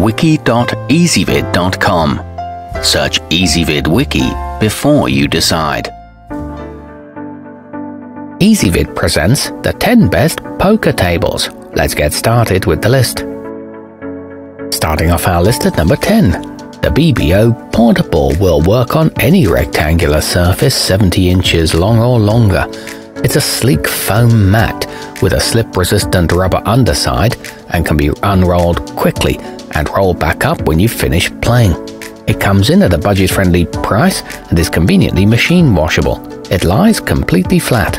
wiki.ezvid.com. Search Ezvid Wiki before you decide. Ezvid presents the 10 best poker tables. Let's get started with the list. Starting off our list at number 10. The BBO Portable will work on any rectangular surface 70 inches long or longer. It's a sleek foam mat with a slip-resistant rubber underside and can be unrolled quickly and rolled back up when you finish playing. It comes in at a budget-friendly price and is conveniently machine washable. It lies completely flat.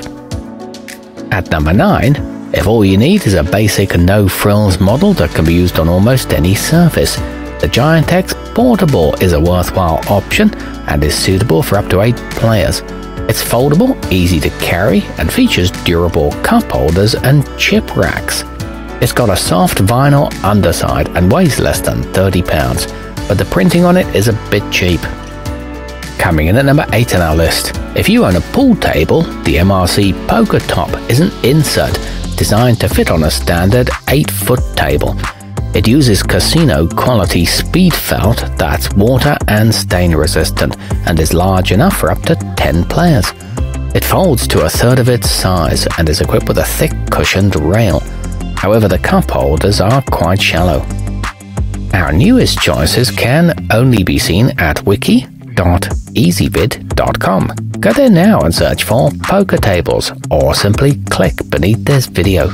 At number 9, if all you need is a basic no-frills model that can be used on almost any surface, the Giant-X Portable is a worthwhile option and is suitable for up to 8 players. It's foldable, easy to carry, and features durable cup holders and chip racks. It's got a soft vinyl underside and weighs less than 30 pounds, but the printing on it is a bit cheap. Coming in at number 8 on our list. If you own a pool table, the MRC Poker Top is an insert designed to fit on a standard 8-foot table. It uses casino-quality speed felt that's water and stain resistant and is large enough for up to 10 players. It folds to a third of its size and is equipped with a thick cushioned rail. However, the cup holders are quite shallow. Our newest choices can only be seen at wiki.ezvid.com. Go there now and search for poker tables, or simply click beneath this video.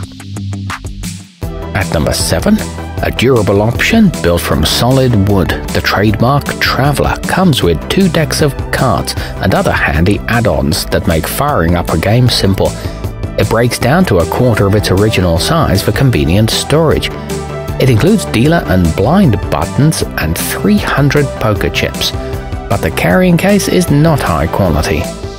At number 7, a durable option built from solid wood, the trademark Traveller comes with 2 decks of cards and other handy add-ons that make firing up a game simple. It breaks down to a quarter of its original size for convenient storage. It includes dealer and blind buttons and 300 poker chips, but the carrying case is not high quality.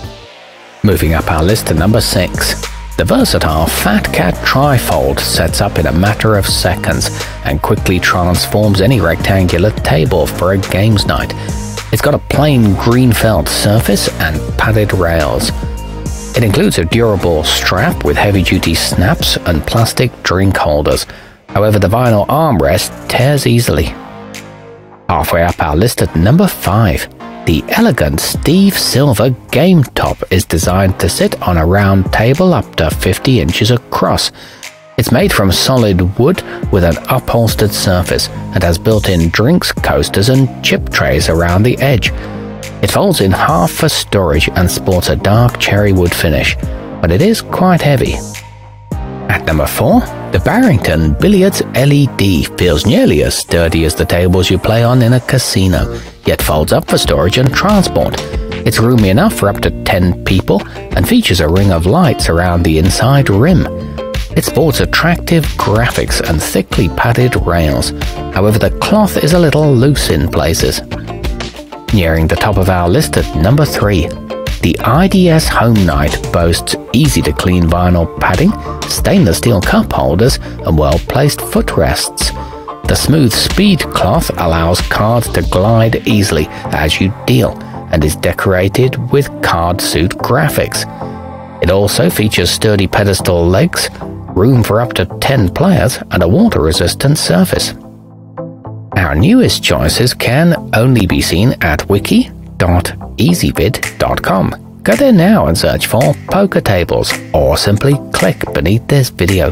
Moving up our list to number 6. The versatile Fat Cat Trifold sets up in a matter of seconds and quickly transforms any rectangular table for a games night. It's got a plain green felt surface and padded rails. It includes a durable strap with heavy-duty snaps and plastic drink holders. However, the vinyl armrest tears easily. Halfway up our list at number 5. The elegant Steve Silver Game Top is designed to sit on a round table up to 50 inches across. It's made from solid wood with an upholstered surface and has built-in drinks, coasters and chip trays around the edge. It folds in half for storage and sports a dark cherry wood finish, but it is quite heavy. At number 4, the Barrington Billiards LED feels nearly as sturdy as the tables you play on in a casino, yet folds up for storage and transport. It's roomy enough for up to 10 people and features a ring of lights around the inside rim. It sports attractive graphics and thickly padded rails. However, the cloth is a little loose in places. Nearing the top of our list at number 3. The IDS Home Night boasts easy-to-clean vinyl padding, stainless steel cup holders, and well-placed footrests. The smooth speed cloth allows cards to glide easily as you deal, and is decorated with card suit graphics. It also features sturdy pedestal legs, room for up to 10 players, and a water-resistant surface. Our newest choices can only be seen at wiki.ezvid.com. Go there now and search for poker tables, or simply click beneath this video.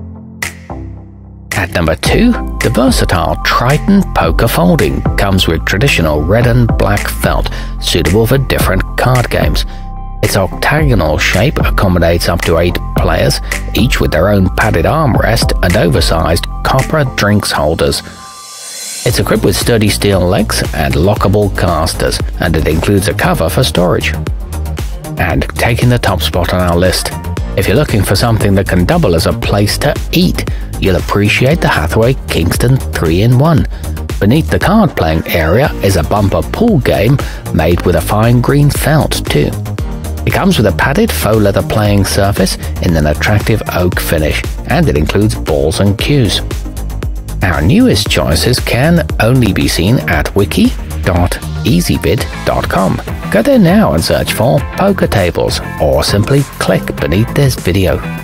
At number 2, the versatile Triton Poker Folding comes with traditional red and black felt, suitable for different card games. Its octagonal shape accommodates up to 8 players, each with their own padded armrest and oversized copper drinks holders. It's equipped with sturdy steel legs and lockable casters, and it includes a cover for storage. And taking the top spot on our list, if you're looking for something that can double as a place to eat, you'll appreciate the Hathaway Kingston 3-in-1. Beneath the card-playing area is a bumper pool game made with a fine green felt too. It comes with a padded faux leather playing surface in an attractive oak finish, and it includes balls and cues. Our newest choices can only be seen at wiki.ezvid.com. Go there now and search for poker tables, or simply click beneath this video.